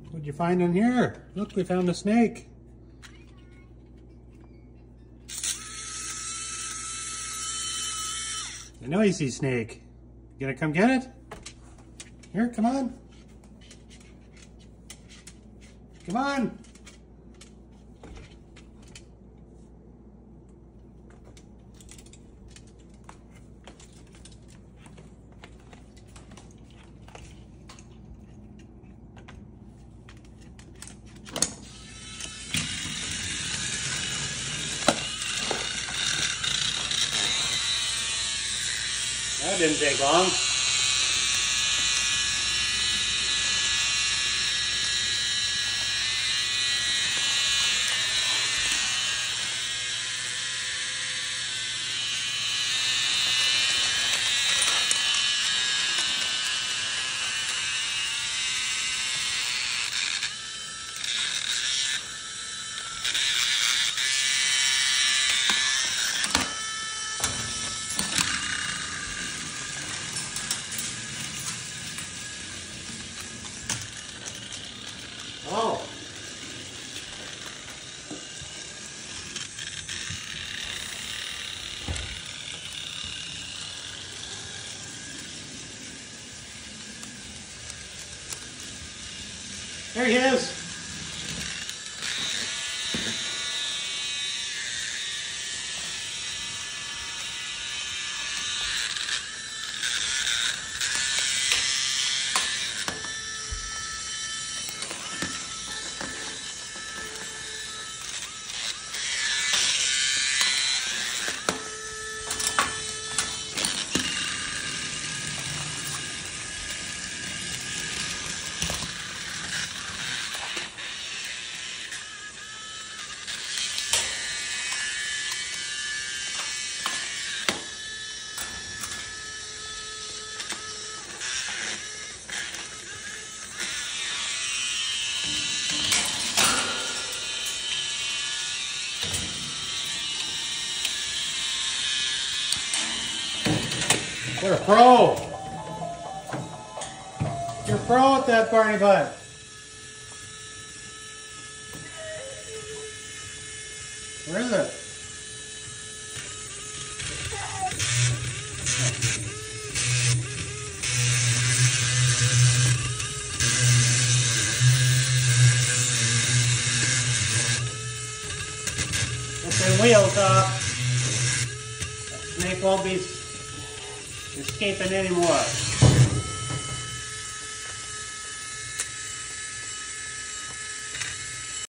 What'd you find in here? Look, we found a snake. I know you see snake. You gonna come get it? Here, come on. Come on. That didn't take long. Oh. There he is. You're a pro. You're a pro at that, Barney bud. Where is it? It's in wheels off. That snake won't be escaping anymore.